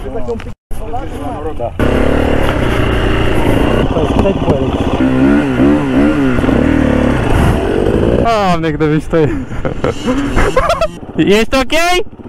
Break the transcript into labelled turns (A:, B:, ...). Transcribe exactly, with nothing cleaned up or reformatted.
A: Daqui um pico solar,
B: Da.
A: stai cu el.
B: Doamne, cât de mișto e. Ești ok?